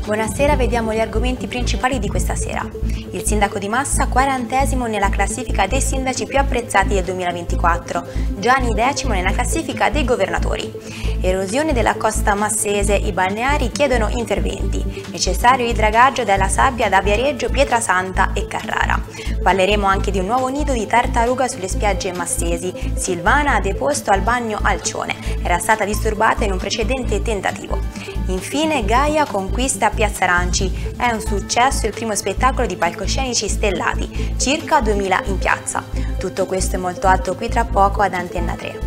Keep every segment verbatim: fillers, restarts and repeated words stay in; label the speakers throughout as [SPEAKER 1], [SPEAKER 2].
[SPEAKER 1] Buonasera, vediamo gli argomenti principali di questa sera. Il sindaco di Massa, quarantesimo nella classifica dei sindaci più apprezzati del duemilaventiquattro. Gianni, decimo nella classifica dei governatori. Erosione della costa massese, i balneari chiedono interventi. Necessario il dragaggio della sabbia da Viareggio, Pietrasanta e Carrara. Parleremo anche di un nuovo nido di tartaruga sulle spiagge massesi. Silvana ha deposto al bagno Alcione. Era stata disturbata in un precedente tentativo. Infine Gaia conquista Piazza Aranci. È un successo il primo spettacolo di palcoscenici stellati, circa duemila in piazza. Tutto questo e molto altro qui tra poco ad Antenna tre.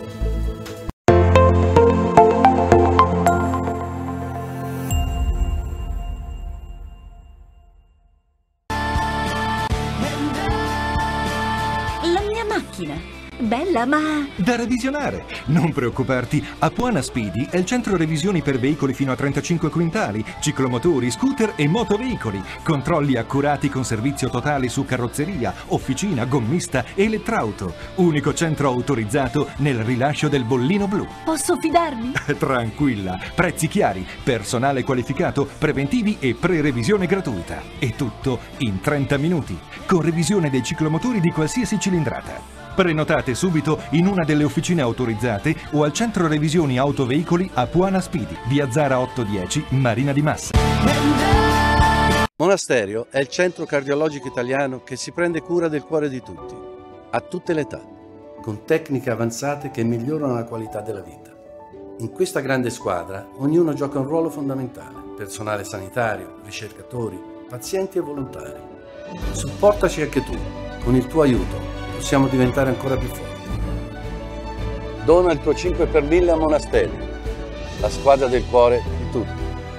[SPEAKER 2] La mia macchina! Bella, ma...
[SPEAKER 3] Da revisionare! Non preoccuparti, Apuana Speedy è il centro revisioni per veicoli fino a trentacinque quintali, ciclomotori, scooter e motoveicoli. Controlli accurati con servizio totale su carrozzeria, officina, gommista e elettrauto. Unico centro autorizzato nel rilascio del bollino blu.
[SPEAKER 2] Posso fidarmi?
[SPEAKER 3] Tranquilla, prezzi chiari, personale qualificato, preventivi e pre-revisione gratuita. E tutto in trenta minuti, con revisione dei ciclomotori di qualsiasi cilindrata. Prenotate subito in una delle officine autorizzate o al centro revisioni autoveicoli Apuana Speedy, via Zara ottocentodieci, Marina di Massa.
[SPEAKER 4] Monasterio è il centro cardiologico italiano che si prende cura del cuore di tutti, a tutte le età, con tecniche avanzate che migliorano la qualità della vita. In questa grande squadra ognuno gioca un ruolo fondamentale: personale sanitario, ricercatori, pazienti e volontari. Supportaci anche tu, con il tuo aiuto possiamo diventare ancora più forti. Dona il tuo cinque per mille a Monasterio, la squadra del cuore di tutti.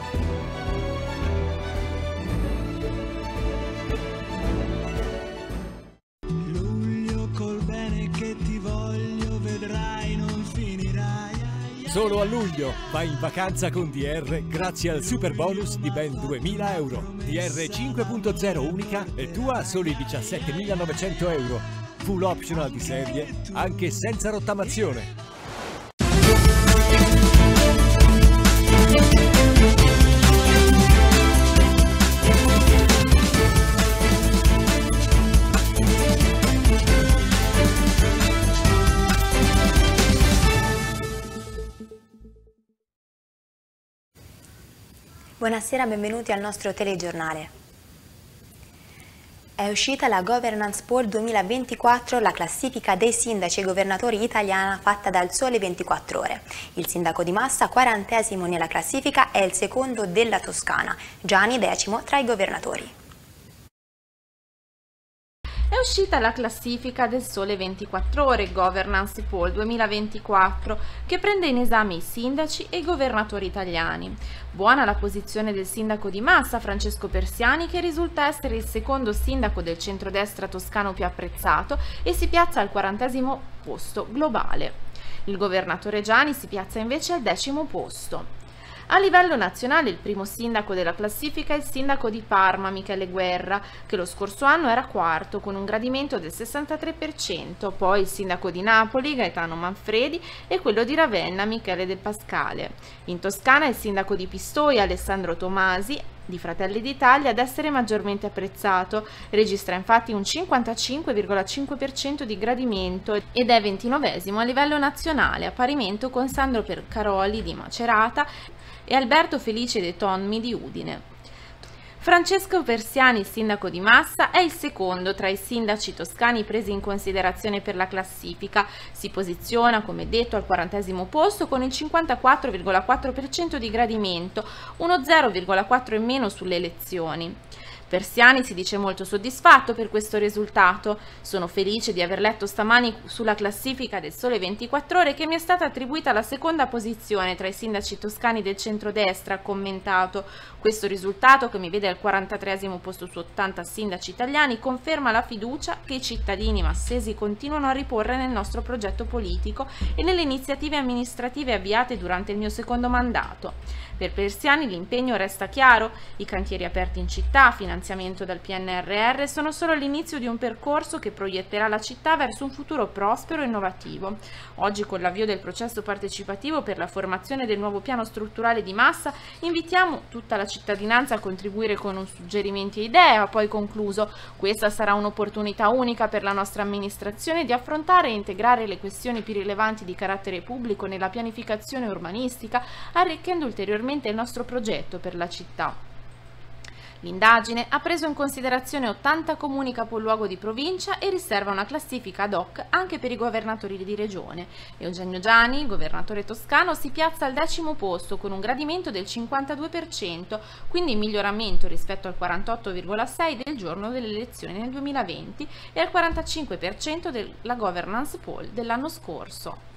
[SPEAKER 5] Luglio col bene che ti voglio, vedrai non finirai.
[SPEAKER 6] Solo a luglio vai in vacanza con D R grazie al super bonus di ben duemila euro. D R cinque punto zero unica e tua a soli diciassettemilanovecento euro. Full optional di serie, anche senza rottamazione.
[SPEAKER 1] Buonasera, benvenuti al nostro telegiornale. È uscita la Governance Poll duemilaventiquattro, la classifica dei sindaci e governatori italiana fatta dal Sole ventiquattro Ore. Il sindaco di Massa, quarantesimo nella classifica, è il secondo della Toscana, Gianni decimo tra i governatori.
[SPEAKER 7] È uscita la classifica del Sole ventiquattro Ore Governance Poll duemilaventiquattro che prende in esame i sindaci e i governatori italiani. Buona la posizione del sindaco di Massa, Francesco Persiani, che risulta essere il secondo sindaco del centrodestra toscano più apprezzato e si piazza al quarantesimo posto globale. Il governatore Gianni si piazza invece al decimo posto. A livello nazionale il primo sindaco della classifica è il sindaco di Parma, Michele Guerra, che lo scorso anno era quarto con un gradimento del sessantatré per cento, poi il sindaco di Napoli, Gaetano Manfredi, e quello di Ravenna, Michele De Pascale. In Toscana il sindaco di Pistoia, Alessandro Tomasi, di Fratelli d'Italia, ad essere maggiormente apprezzato. Registra infatti un cinquantacinque virgola cinque per cento di gradimento ed è ventinovesimo a livello nazionale, a parimento con Sandro Percaroli di Macerata e Alberto Felice De Tonmi di Udine. Francesco Persiani, il sindaco di Massa, è il secondo tra i sindaci toscani presi in considerazione per la classifica. Si posiziona, come detto, al quarantesimo posto con il cinquantaquattro virgola quattro per cento di gradimento, uno zero virgola quattro in meno sulle elezioni. Persiani si dice molto soddisfatto per questo risultato. Sono felice di aver letto stamani sulla classifica del Sole ventiquattro Ore che mi è stata attribuita la seconda posizione tra i sindaci toscani del centrodestra, ha commentato. Questo risultato, che mi vede al quarantatreesimo posto su ottanta sindaci italiani, conferma la fiducia che i cittadini massesi continuano a riporre nel nostro progetto politico e nelle iniziative amministrative avviate durante il mio secondo mandato. Per Persiani l'impegno resta chiaro: i cantieri aperti in città, finanziamenti finanziamento dal P N R R sono solo l'inizio di un percorso che proietterà la città verso un futuro prospero e innovativo. Oggi, con l'avvio del processo partecipativo per la formazione del nuovo piano strutturale di Massa, invitiamo tutta la cittadinanza a contribuire con un suggerimenti e idee. Ha poi concluso: questa sarà un'opportunità unica per la nostra amministrazione di affrontare e integrare le questioni più rilevanti di carattere pubblico nella pianificazione urbanistica, arricchendo ulteriormente il nostro progetto per la città. L'indagine ha preso in considerazione ottanta comuni capoluogo di provincia e riserva una classifica ad hoc anche per i governatori di regione. Eugenio Giani, il governatore toscano, si piazza al decimo posto con un gradimento del cinquantadue per cento, quindi in miglioramento rispetto al quarantotto virgola sei per cento del giorno delle elezioni nel duemilaventi e al quarantacinque per cento della governance poll dell'anno scorso.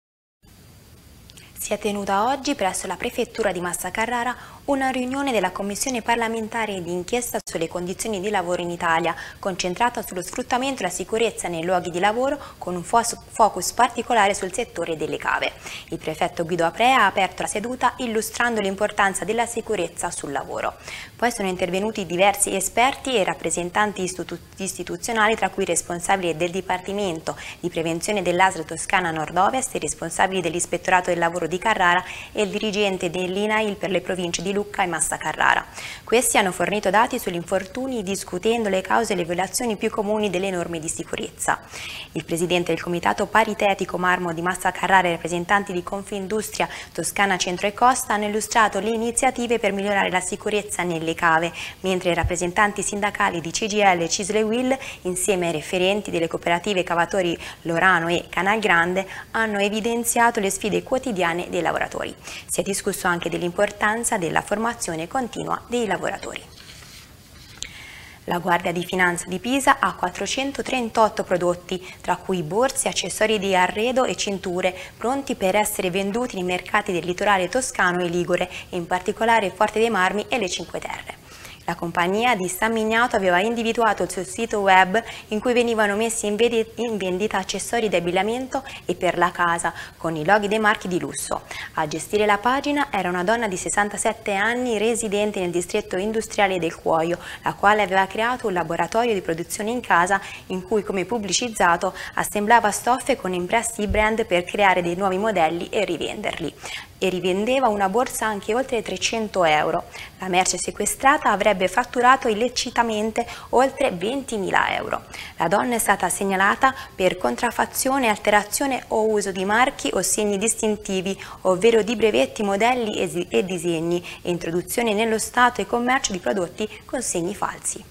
[SPEAKER 1] Si è tenuta oggi presso la prefettura di Massa Carrara una riunione della Commissione parlamentare di inchiesta sulle condizioni di lavoro in Italia, concentrata sullo sfruttamento e la sicurezza nei luoghi di lavoro, con un focus particolare sul settore delle cave. Il prefetto Guido Aprea ha aperto la seduta illustrando l'importanza della sicurezza sul lavoro. Poi sono intervenuti diversi esperti e rappresentanti istitu istituzionali, tra cui i responsabili del Dipartimento di Prevenzione dell'A S L Toscana Nord-Ovest, i responsabili dell'Ispettorato del Lavoro di Carrara e il dirigente dell'I N A I L per le province di Lucca e Massa Carrara. Questi hanno fornito dati sugli infortuni, discutendo le cause e le violazioni più comuni delle norme di sicurezza. Il presidente del Comitato Paritetico Marmo di Massa Carrara e i rappresentanti di Confindustria Toscana Centro e Costa hanno illustrato le iniziative per migliorare la sicurezza nelle cave, mentre i rappresentanti sindacali di C G I L e Cisle e U I L, insieme ai referenti delle cooperative Cavatori Lorano e Canal Grande, hanno evidenziato le sfide quotidiane dei lavoratori. Si è discusso anche dell'importanza della formazione continua dei lavoratori. La Guardia di Finanza di Pisa ha quattrocentotrentotto prodotti, tra cui borse, accessori di arredo e cinture, pronti per essere venduti nei mercati del litorale toscano e ligure, in particolare Forte dei Marmi e le Cinque Terre. La compagnia di San Miniato aveva individuato il suo sito web in cui venivano messi in vendita accessori di abbigliamento e per la casa, con i loghi dei marchi di lusso. A gestire la pagina era una donna di sessantasette anni residente nel distretto industriale del Cuoio, la quale aveva creato un laboratorio di produzione in casa in cui, come pubblicizzato, assemblava stoffe con impressi brand per creare dei nuovi modelli e rivenderli. E rivendeva una borsa anche oltre trecento euro. La merce sequestrata avrebbe fatturato illecitamente oltre ventimila euro. La donna è stata segnalata per contraffazione, alterazione o uso di marchi o segni distintivi, ovvero di brevetti, modelli e disegni, e introduzione nello stato e commercio di prodotti con segni falsi.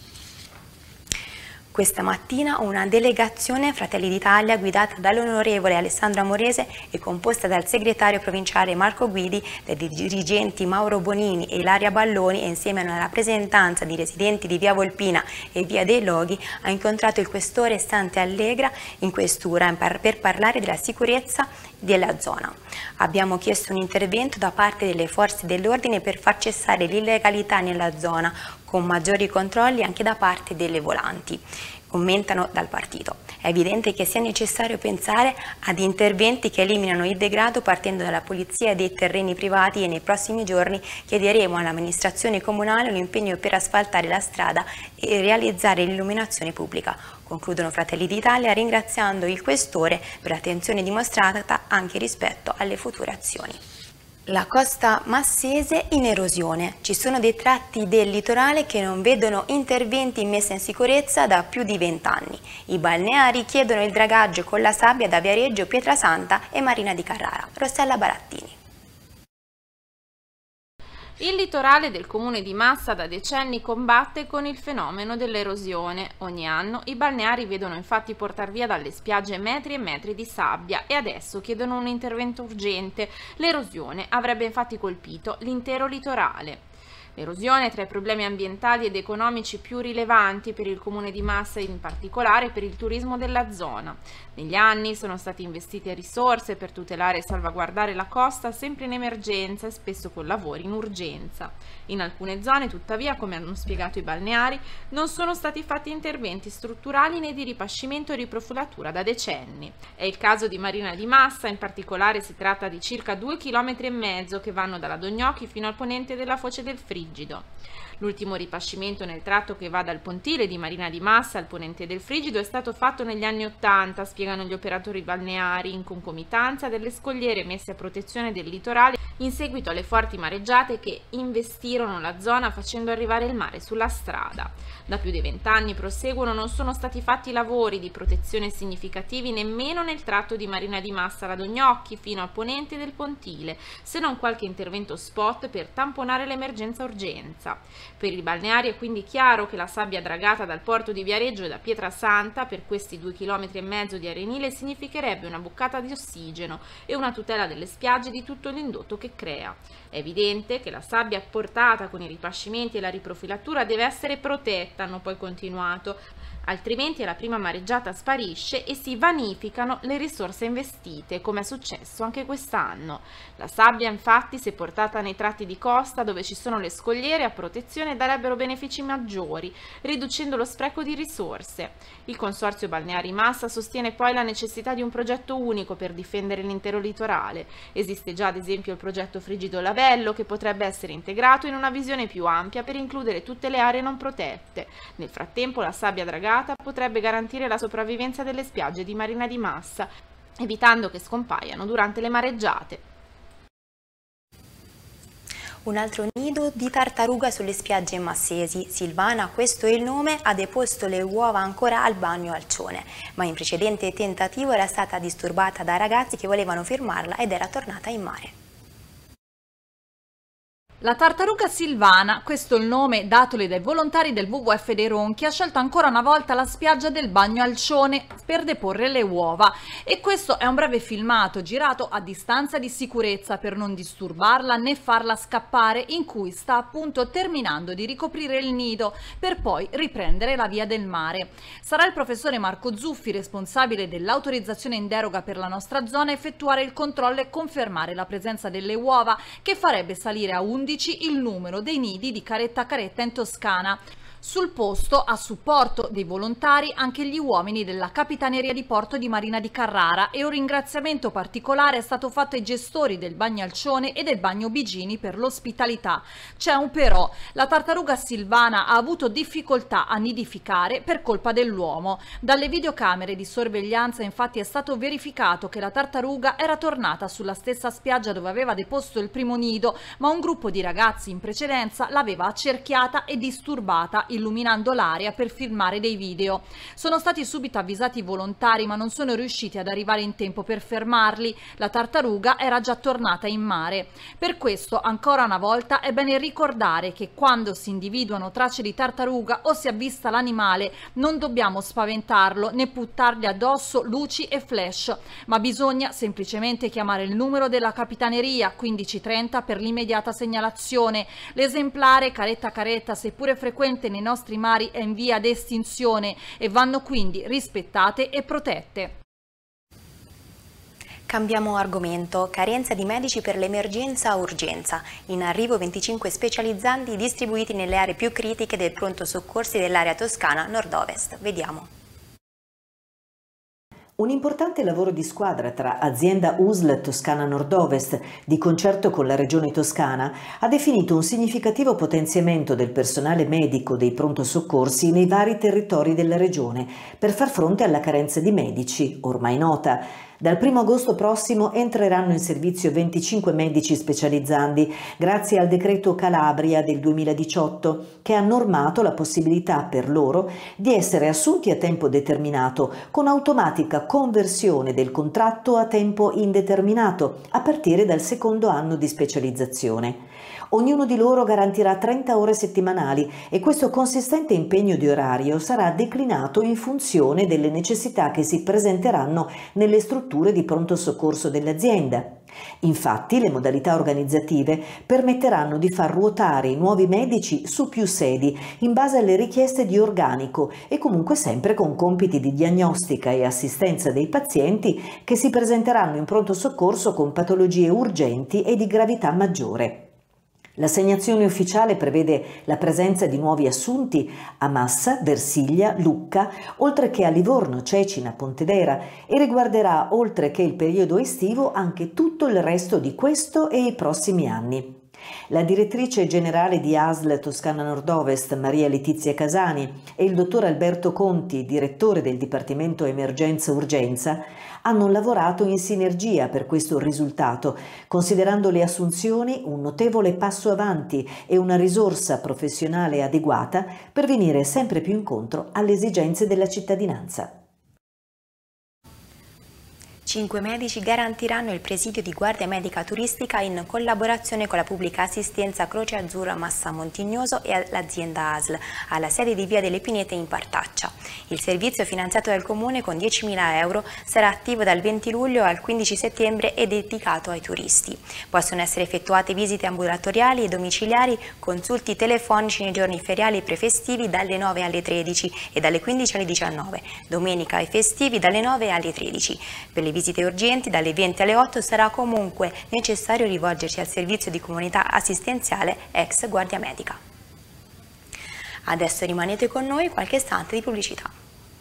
[SPEAKER 1] Questa mattina una delegazione Fratelli d'Italia guidata dall'onorevole Alessandro Amorese e composta dal segretario provinciale Marco Guidi, dai dirigenti Mauro Bonini e Ilaria Balloni e insieme a una rappresentanza di residenti di via Volpina e via dei Loghi ha incontrato il questore Stante Allegra in questura per parlare della sicurezza della zona. Abbiamo chiesto un intervento da parte delle forze dell'ordine per far cessare l'illegalità nella zona, con maggiori controlli anche da parte delle volanti, commentano dal partito. È evidente che sia necessario pensare ad interventi che eliminano il degrado partendo dalla pulizia dei terreni privati e nei prossimi giorni chiederemo all'amministrazione comunale un impegno per asfaltare la strada e realizzare l'illuminazione pubblica. Concludono Fratelli d'Italia ringraziando il questore per l'attenzione dimostrata anche rispetto alle future azioni. La costa massese in erosione. Ci sono dei tratti del litorale che non vedono interventi in messa in sicurezza da più di vent'anni. I balneari chiedono il dragaggio con la sabbia da Viareggio, Pietrasanta e Marina di Carrara. Rossella Barattini.
[SPEAKER 7] Il litorale del comune di Massa da decenni combatte con il fenomeno dell'erosione. Ogni anno i balneari vedono infatti portar via dalle spiagge metri e metri di sabbia e adesso chiedono un intervento urgente. L'erosione avrebbe infatti colpito l'intero litorale. L'erosione è tra i problemi ambientali ed economici più rilevanti per il comune di Massa e in particolare per il turismo della zona. Negli anni sono state investite risorse per tutelare e salvaguardare la costa sempre in emergenza e spesso con lavori in urgenza. In alcune zone, tuttavia, come hanno spiegato i balneari, non sono stati fatti interventi strutturali né di ripascimento e riprofulatura da decenni. È il caso di Marina di Massa, in particolare si tratta di circa due chilometri e mezzo che vanno dalla Dognocchi fino al ponente della Foce del Frigio, Frigido. L'ultimo ripascimento nel tratto che va dal pontile di Marina di Massa al ponente del Frigido è stato fatto negli anni ottanta, spiegano gli operatori balneari, in concomitanza delle scogliere messe a protezione del litorale in seguito alle forti mareggiate che investirono la zona facendo arrivare il mare sulla strada. Da più di vent'anni, proseguono, non sono stati fatti lavori di protezione significativi nemmeno nel tratto di Marina di Massa Radognocchi fino a ponente del pontile, se non qualche intervento spot per tamponare l'emergenza urgenza. Per i balneari è quindi chiaro che la sabbia dragata dal porto di Viareggio e da Pietrasanta per questi due chilometri e mezzo di arenile significherebbe una boccata di ossigeno e una tutela delle spiagge di tutto l'indotto che crea. È evidente che la sabbia portata con i ripascimenti e la riprofilatura deve essere protetta, hanno poi continuato, altrimenti alla prima mareggiata sparisce e si vanificano le risorse investite, come è successo anche quest'anno. La sabbia, infatti, se portata nei tratti di costa dove ci sono le scogliere a protezione, darebbero benefici maggiori, riducendo lo spreco di risorse. Il Consorzio Balneari Massa sostiene poi la necessità di un progetto unico per difendere l'intero litorale. Esiste già ad esempio il progetto Frigido Lavello, che potrebbe essere integrato in una visione più ampia per includere tutte le aree non protette. Nel frattempo la sabbia dragata potrebbe garantire la sopravvivenza delle spiagge di Marina di Massa, evitando che scompaiano durante le mareggiate.
[SPEAKER 1] Un altro nido di tartaruga sulle spiagge massesi. Silvana, questo è il nome, ha deposto le uova ancora al bagno Alcione, ma in precedente tentativo era stata disturbata da ragazzi che volevano fermarla ed era tornata in mare.
[SPEAKER 2] La tartaruga Silvana, questo è il nome datole dai volontari del W W F dei Ronchi, ha scelto ancora una volta la spiaggia del bagno Alcione per deporre le uova, e questo è un breve filmato girato a distanza di sicurezza per non disturbarla né farla scappare, in cui sta appunto terminando di ricoprire il nido per poi riprendere la via del mare. Sarà il professore Marco Zuffi, responsabile dell'autorizzazione in deroga per la nostra zona, a effettuare il controllo e confermare la presenza delle uova, che farebbe salire a undici il numero dei nidi di Caretta Caretta in Toscana. Sul posto, a supporto dei volontari, anche gli uomini della Capitaneria di Porto di Marina di Carrara, e un ringraziamento particolare è stato fatto ai gestori del bagno Alcione e del bagno Bigini per l'ospitalità. C'è un però: la tartaruga Silvana ha avuto difficoltà a nidificare per colpa dell'uomo. Dalle videocamere di sorveglianza infatti è stato verificato che la tartaruga era tornata sulla stessa spiaggia dove aveva deposto il primo nido, ma un gruppo di ragazzi in precedenza l'aveva accerchiata e disturbata, illuminando l'area per filmare dei video. Sono stati subito avvisati i volontari, ma non sono riusciti ad arrivare in tempo per fermarli. La tartaruga era già tornata in mare. Per questo, ancora una volta, è bene ricordare che quando si individuano tracce di tartaruga o si avvista l'animale, non dobbiamo spaventarlo né buttargli addosso luci e flash, ma bisogna semplicemente chiamare il numero della Capitaneria quindici trenta per l'immediata segnalazione. L'esemplare Caretta Caretta, seppure frequente nei nostri mari, è in via d'estinzione e vanno quindi rispettate e protette.
[SPEAKER 1] Cambiamo argomento. Carenza di medici per l'emergenza urgenza. In arrivo venticinque specializzanti distribuiti nelle aree più critiche del pronto soccorsi dell'area toscana nord-ovest. Vediamo.
[SPEAKER 8] Un importante lavoro di squadra tra azienda U S L Toscana Nord-Ovest, di concerto con la Regione Toscana, ha definito un significativo potenziamento del personale medico dei pronto soccorsi nei vari territori della Regione per far fronte alla carenza di medici, ormai nota. Dal primo agosto prossimo entreranno in servizio venticinque medici specializzandi, grazie al decreto Calabria del duemiladiciotto, che ha normato la possibilità per loro di essere assunti a tempo determinato, con automatica conversione del contratto a tempo indeterminato, a partire dal secondo anno di specializzazione. Ognuno di loro garantirà trenta ore settimanali e questo consistente impegno di orario sarà declinato in funzione delle necessità che si presenteranno nelle strutture di pronto soccorso dell'azienda. Infatti, le modalità organizzative permetteranno di far ruotare i nuovi medici su più sedi in base alle richieste di organico e comunque sempre con compiti di diagnostica e assistenza dei pazienti che si presenteranno in pronto soccorso con patologie urgenti e di gravità maggiore. L'assegnazione ufficiale prevede la presenza di nuovi assunti a Massa, Versiglia, Lucca, oltre che a Livorno, Cecina, Pontedera, e riguarderà, oltre che il periodo estivo, anche tutto il resto di questo e i prossimi anni. La direttrice generale di A S L Toscana Nord-Ovest, Maria Letizia Casani, e il dottor Alberto Conti, direttore del Dipartimento Emergenza Urgenza, hanno lavorato in sinergia per questo risultato, considerando le assunzioni un notevole passo avanti e una risorsa professionale adeguata per venire sempre più incontro alle esigenze della cittadinanza.
[SPEAKER 1] Cinque medici garantiranno il presidio di guardia medica turistica in collaborazione con la pubblica assistenza Croce Azzurra Massa Montignoso e l'azienda A S L alla sede di Via delle Pinete in Partaccia. Il servizio, finanziato dal Comune con diecimila euro, sarà attivo dal venti luglio al quindici settembre e dedicato ai turisti. Possono essere effettuate visite ambulatoriali e domiciliari, consulti telefonici nei giorni feriali e prefestivi dalle nove alle tredici e dalle quindici alle diciannove, domenica e festivi dalle nove alle tredici. Per le visite urgenti dalle venti alle otto sarà comunque necessario rivolgersi al servizio di comunità assistenziale ex Guardia Medica. Adesso rimanete con noi, qualche istante di pubblicità.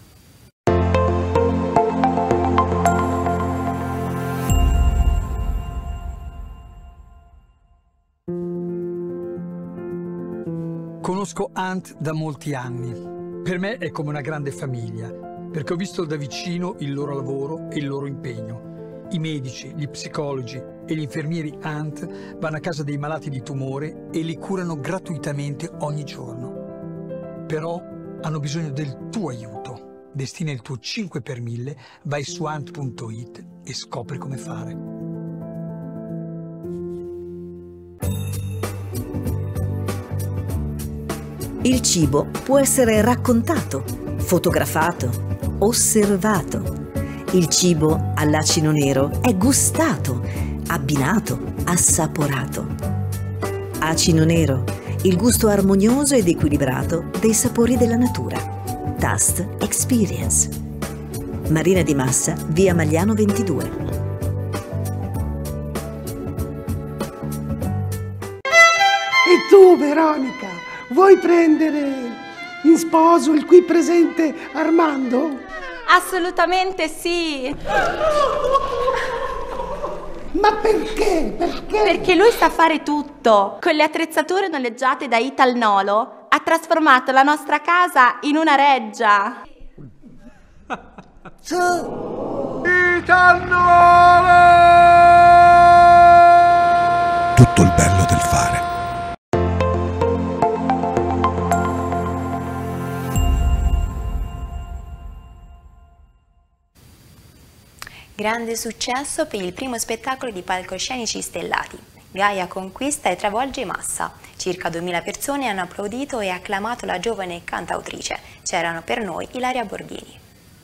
[SPEAKER 9] Conosco Ant da molti anni. Per me è come una grande famiglia, perché ho visto da vicino il loro lavoro e il loro impegno. I medici, gli psicologi e gli infermieri Ant vanno a casa dei malati di tumore e li curano gratuitamente ogni giorno. Però hanno bisogno del tuo aiuto. Destina il tuo cinque per mille, vai su ant punto it e scopri come fare.
[SPEAKER 8] Il cibo può essere raccontato, fotografato, osservato. Il cibo all'acino nero è gustato, abbinato, assaporato. Acino nero, il gusto armonioso ed equilibrato dei sapori della natura. Taste Experience. Marina di Massa, via Magliano ventidue.
[SPEAKER 10] E tu, Veronica, vuoi prendere in sposo il qui presente Armando?
[SPEAKER 11] Assolutamente sì!
[SPEAKER 10] Ma perché? Perché?
[SPEAKER 11] Perché lui sa fare tutto. Con le attrezzature noleggiate da Italnolo ha trasformato la nostra casa in una reggia.
[SPEAKER 10] Italnolo!
[SPEAKER 12] Tutto il bello del fare.
[SPEAKER 1] Grande successo per il primo spettacolo di palcoscenici stellati. Gaia conquista e travolge Massa. Circa duemila persone hanno applaudito e acclamato la giovane cantautrice. C'erano per noi Ilaria Borghini.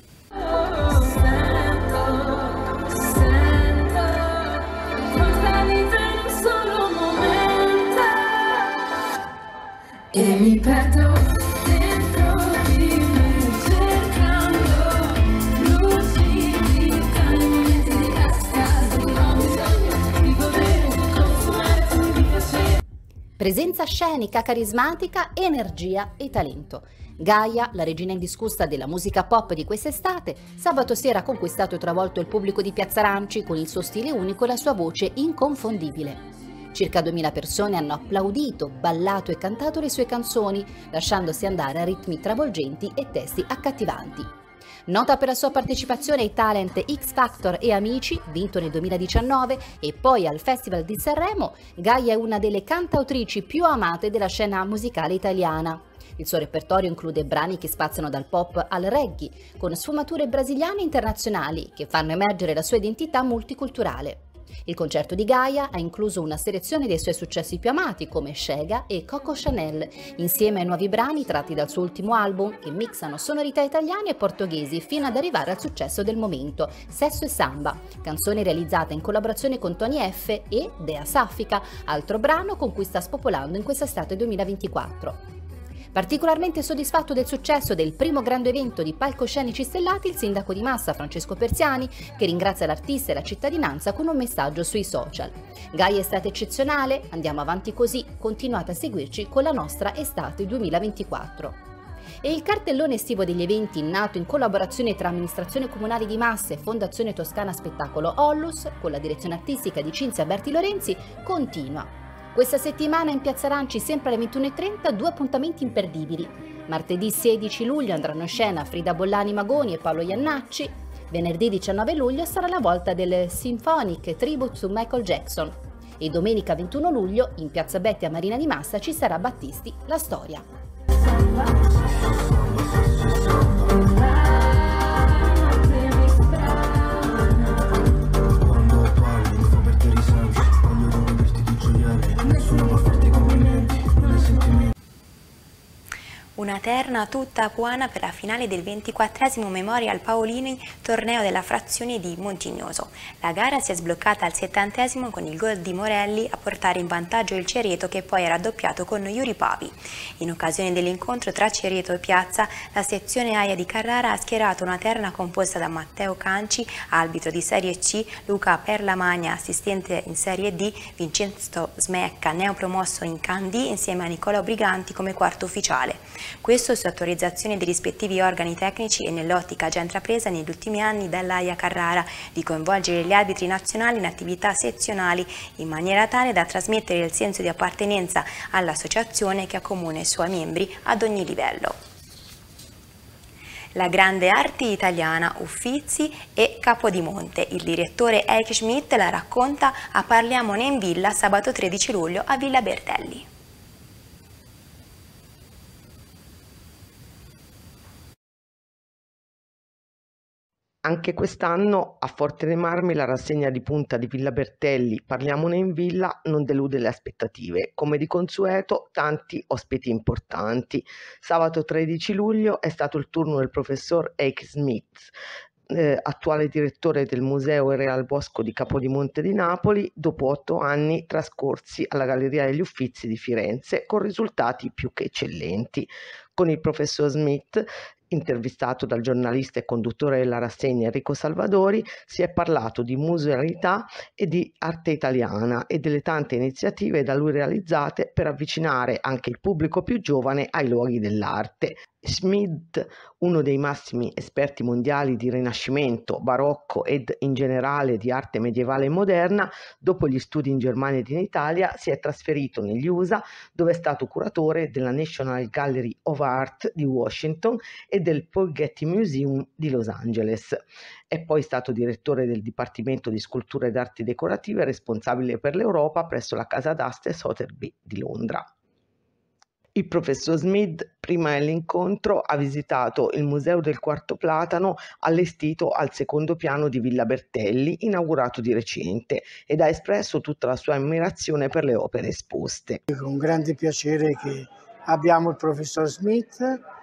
[SPEAKER 13] E mi perdo dentro di me cercando luci di talmente di cascata, ho bisogno di godere, consumare tutti i piaceri.
[SPEAKER 14] Presenza scenica, carismatica, energia e talento. Gaia, la regina indiscussa della musica pop di quest'estate, sabato sera ha conquistato e travolto il pubblico di Piazza Aranci con il suo stile unico e la sua voce inconfondibile. Circa duemila persone hanno applaudito, ballato e cantato le sue canzoni, lasciandosi andare a ritmi travolgenti e testi accattivanti. Nota per la sua partecipazione ai talent X Factor e Amici, vinto nel duemiladiciannove, e poi al Festival di Sanremo, Gaia è una delle cantautrici più amate della scena musicale italiana. Il suo repertorio include brani che spaziano dal pop al reggae, con sfumature brasiliane e internazionali che fanno emergere la sua identità multiculturale. Il concerto di Gaia ha incluso una selezione dei suoi successi più amati come Shega e Coco Chanel, insieme ai nuovi brani tratti dal suo ultimo album che mixano sonorità italiane e portoghesi fino ad arrivare al successo del momento, Sesso e Samba, canzone realizzata in collaborazione con Tony F e Dea Saffica, altro brano con cui sta spopolando in quest'estate duemilaventiquattro. Particolarmente soddisfatto del successo del primo grande evento di palcoscenici stellati, il sindaco di Massa Francesco Persiani, che ringrazia l'artista e la cittadinanza con un messaggio sui social. Gaia è stata eccezionale, andiamo avanti così, continuate a seguirci con la nostra estate duemilaventiquattro. E il cartellone estivo degli eventi, nato in collaborazione tra Amministrazione Comunale di Massa e Fondazione Toscana Spettacolo Ollus, con la direzione artistica di Cinzia Berti Lorenzi, continua. Questa settimana in Piazza Aranci, sempre alle ventuno e trenta, due appuntamenti imperdibili. Martedì sedici luglio andranno in scena Frida Bollani Magoni e Paolo Iannacci. Venerdì diciannove luglio sarà la volta del Symphonic Tribute to Michael Jackson. E domenica ventuno luglio in Piazza Betti a Marina di Massa ci sarà Battisti La Storia.
[SPEAKER 1] Una terna tutta buona per la finale del ventiquattresimo Memorial Paolini, torneo della frazione di Montignoso. La gara si è sbloccata al settantesimo con il gol di Morelli a portare in vantaggio il Cerieto, che poi è raddoppiato con Yuri Papi. In occasione dell'incontro tra Cerieto e Piazza, la sezione Aia di Carrara ha schierato una terna composta da Matteo Canci, arbitro di Serie C, Luca Perlamagna, assistente in Serie D, Vincenzo Smecca, neopromosso in Can D, insieme a Nicola Briganti come quarto ufficiale. Questo su autorizzazione dei rispettivi organi tecnici e nell'ottica già intrapresa negli ultimi anni dall'Aia Carrara di coinvolgere gli arbitri nazionali in attività sezionali in maniera tale da trasmettere il senso di appartenenza all'associazione che accomuna i suoi membri ad ogni livello. La grande arte italiana, Uffizi e Capodimonte. Il direttore Eike Schmidt la racconta a Parliamone in Villa sabato tredici luglio a Villa Bertelli.
[SPEAKER 15] Anche quest'anno a Forte dei Marmi la rassegna di punta di Villa Bertelli Parliamone in Villa non delude le aspettative. Come di consueto, tanti ospiti importanti. Sabato tredici luglio è stato il turno del professor Eike Schmidt, eh, attuale direttore del Museo Real Bosco di Capodimonte di Napoli, dopo otto anni trascorsi alla Galleria degli Uffizi di Firenze con risultati più che eccellenti. Con il professor Schmidt, intervistato dal giornalista e conduttore della rassegna Enrico Salvadori, si è parlato di musealità e di arte italiana e delle tante iniziative da lui realizzate per avvicinare anche il pubblico più giovane ai luoghi dell'arte. Schmidt, uno dei massimi esperti mondiali di Rinascimento, Barocco ed in generale di arte medievale e moderna, dopo gli studi in Germania ed in Italia si è trasferito negli U S A, dove è stato curatore della National Gallery of Art di Washington e del Paul Getty Museum di Los Angeles. È poi stato direttore del Dipartimento di Sculture ed Arti Decorative e responsabile per l'Europa presso la casa d'aste Sotheby di Londra. Il professor Schmidt, prima dell'incontro, ha visitato il Museo del Quarto Platano allestito al secondo piano di Villa Bertelli, inaugurato di recente, ed ha espresso tutta la sua ammirazione per le opere esposte.
[SPEAKER 10] Con grande piacere che abbiamo il professor Schmidt,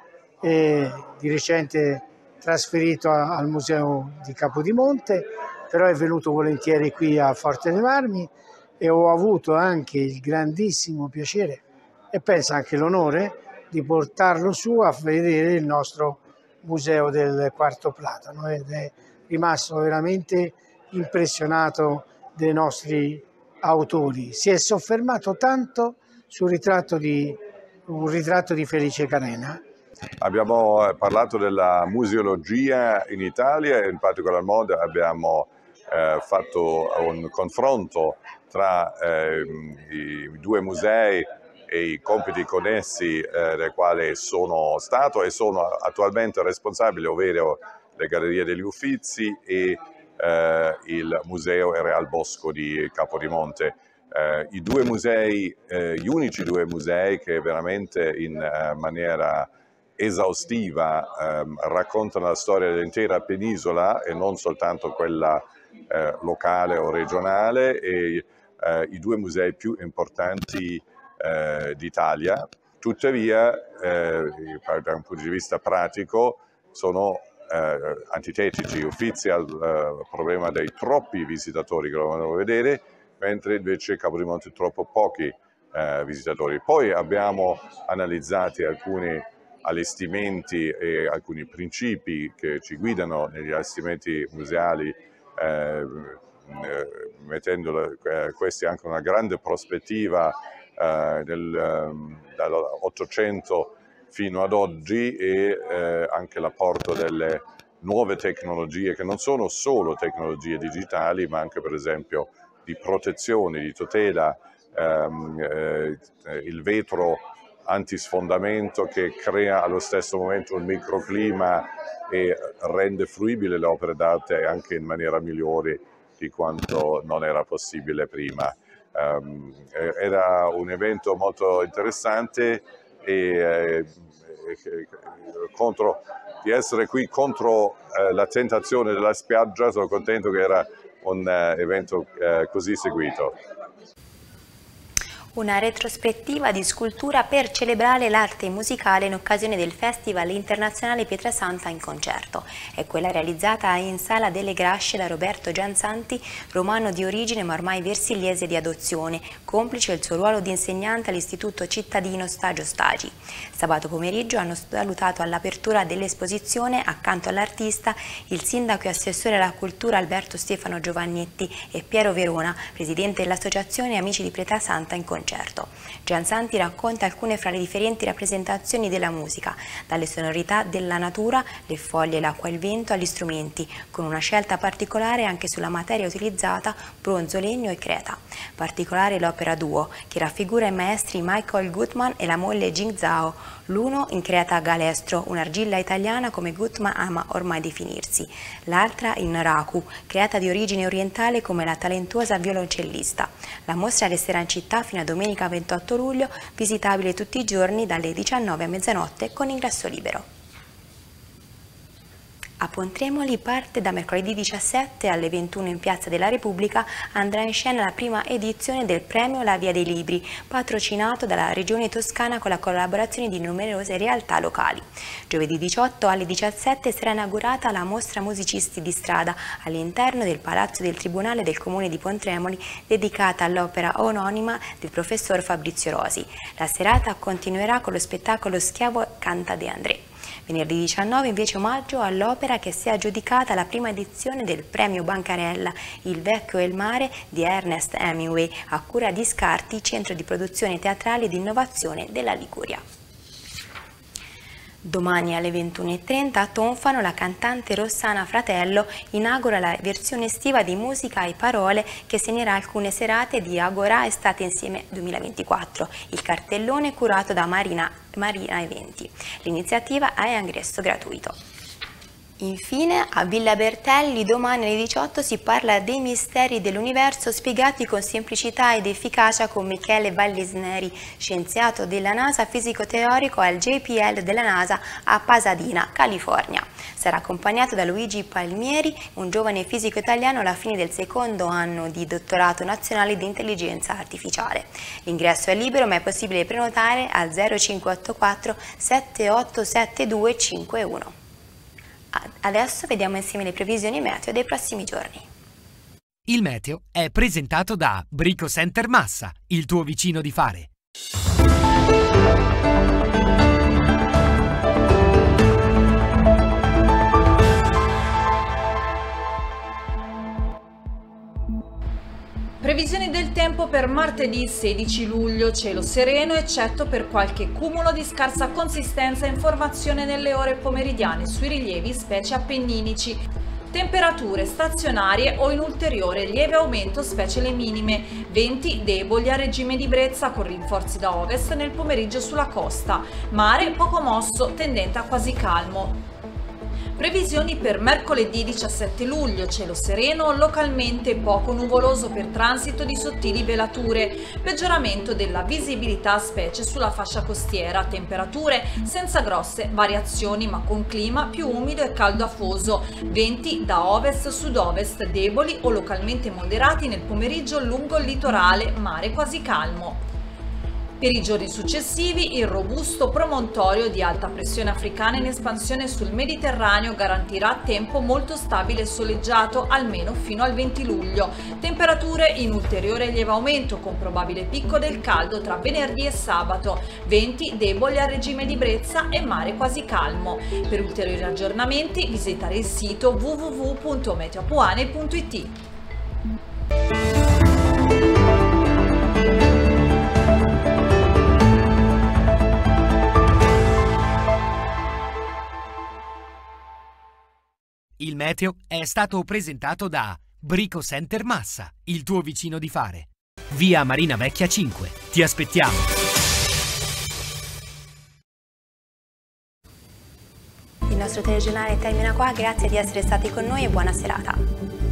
[SPEAKER 10] e di recente trasferito a, al Museo di Capodimonte, però è venuto volentieri qui a Forte dei Marmi e ho avuto anche il grandissimo piacere e penso anche l'onore di portarlo su a vedere il nostro Museo del Quarto Platano ed è rimasto veramente impressionato dei nostri autori. Si è soffermato tanto sul ritratto di, un ritratto di Felice Carena.
[SPEAKER 16] Abbiamo parlato della museologia in Italia e in particolar modo abbiamo eh, fatto un confronto tra eh, i due musei e i compiti connessi eh, dei quali sono stato e sono attualmente responsabile, ovvero le Gallerie degli Uffizi e eh, il Museo Real Bosco di Capodimonte. Eh, I due musei, eh, gli unici due musei che veramente in eh, maniera esaustiva eh, raccontano la storia dell'intera penisola e non soltanto quella eh, locale o regionale, e eh, i due musei più importanti Eh, d'Italia. Tuttavia, eh, da un punto di vista pratico, sono eh, antitetici. Uffizi al eh, problema dei troppi visitatori che lo vanno a vedere, mentre invece Capodimonte troppo pochi eh, visitatori. Poi abbiamo analizzato alcuni allestimenti e alcuni principi che ci guidano negli allestimenti museali, eh, eh, mettendo eh, questi anche una grande prospettiva Uh, del, um, dall'Ottocento fino ad oggi e uh, anche l'apporto delle nuove tecnologie che non sono solo tecnologie digitali ma anche per esempio di protezione, di tutela ehm, eh, il vetro antisfondamento che crea allo stesso momento un microclima e rende fruibile le opere d'arte anche in maniera migliore di quanto non era possibile prima. Um, era un evento molto interessante e eh, contro, di essere qui contro eh, la tentazione della spiaggia. Sono contento che era un uh, evento uh, così seguito.
[SPEAKER 1] Una retrospettiva di scultura per celebrare l'arte musicale in occasione del Festival Internazionale Pietrasanta in Concerto. È quella realizzata in Sala delle Grasce da Roberto Giansanti, romano di origine ma ormai versigliese di adozione, complice il suo ruolo di insegnante all'Istituto Cittadino Stagio Stagi. Sabato pomeriggio hanno salutato all'apertura dell'esposizione, accanto all'artista, il sindaco e assessore alla cultura Alberto Stefano Giovannetti e Piero Verona, presidente dell'Associazione Amici di Pietrasanta in Concerto. Concerto. Giansanti racconta alcune fra le differenti rappresentazioni della musica, dalle sonorità della natura, le foglie, l'acqua e il vento, agli strumenti, con una scelta particolare anche sulla materia utilizzata, bronzo, legno e creta. Particolare l'opera duo, che raffigura i maestri Michael Gutmann e la moglie Jing Zhao, l'uno in creta galestro, un'argilla italiana come Gutmann ama ormai definirsi, l'altra in raku, creata di origine orientale come la talentuosa violoncellista. La mostra resterà in città fino a domenica ventotto luglio, visitabile tutti i giorni dalle diciannove a mezzanotte con ingresso libero. A Pontremoli parte da mercoledì diciassette alle ventuno in Piazza della Repubblica andrà in scena la prima edizione del premio La Via dei Libri, patrocinato dalla Regione Toscana con la collaborazione di numerose realtà locali. Giovedì diciotto alle diciassette sarà inaugurata la mostra Musicisti di strada all'interno del Palazzo del Tribunale del Comune di Pontremoli, dedicata all'opera omonima del professor Fabrizio Rosi. La serata continuerà con lo spettacolo Schiavo canta De André. Venerdì diciannove invece omaggio all'opera che si è aggiudicata la prima edizione del premio Bancarella, Il Vecchio e il Mare di Ernest Hemingway, a cura di Scarti, centro di produzione teatrale e di innovazione della Liguria. Domani alle ventuno e trenta a Tonfano la cantante Rossana Fratello inaugura la versione estiva di Musica e Parole che segnerà alcune serate di Agorà Estate Insieme duemilaventiquattro, il cartellone curato da Marina, Marina Eventi. L'iniziativa è a ingresso gratuito. Infine, a Villa Bertelli domani alle diciotto si parla dei misteri dell'universo spiegati con semplicità ed efficacia con Michele Vallisneri, scienziato della NASA, fisico teorico al J P L della NASA a Pasadena, California. Sarà accompagnato da Luigi Palmieri, un giovane fisico italiano alla fine del secondo anno di dottorato nazionale di intelligenza artificiale. L'ingresso è libero ma è possibile prenotare al zero cinque otto quattro sette otto sette due cinque uno. Adesso vediamo insieme le previsioni meteo dei prossimi giorni.
[SPEAKER 17] Il meteo è presentato da Brico Center Massa, il tuo vicino di fare.
[SPEAKER 2] Previsioni del tempo per martedì sedici luglio, cielo sereno eccetto per qualche cumulo di scarsa consistenza in formazione nelle ore pomeridiane sui rilievi specie appenninici. Temperature stazionarie o in ulteriore lieve aumento specie le minime, venti deboli a regime di brezza con rinforzi da ovest nel pomeriggio sulla costa, mare poco mosso tendente a quasi calmo. Previsioni per mercoledì diciassette luglio, cielo sereno, localmente poco nuvoloso per transito di sottili velature, peggioramento della visibilità specie sulla fascia costiera, temperature senza grosse variazioni ma con clima più umido e caldo afoso, venti da ovest-sud-ovest deboli o localmente moderati nel pomeriggio lungo il litorale, mare quasi calmo. Per i giorni successivi il robusto promontorio di alta pressione africana in espansione sul Mediterraneo garantirà tempo molto stabile e soleggiato almeno fino al venti luglio, temperature in ulteriore lieve aumento con probabile picco del caldo tra venerdì e sabato, venti deboli a regime di brezza e mare quasi calmo. Per ulteriori aggiornamenti visitare il sito w w w punto meteo apuane punto i t.
[SPEAKER 17] Il meteo è stato presentato da Brico Center Massa, il tuo vicino di fare. via Marina Vecchia cinque. Ti aspettiamo!
[SPEAKER 1] Il nostro telegiornale termina qua, grazie di essere stati con noi e buona serata.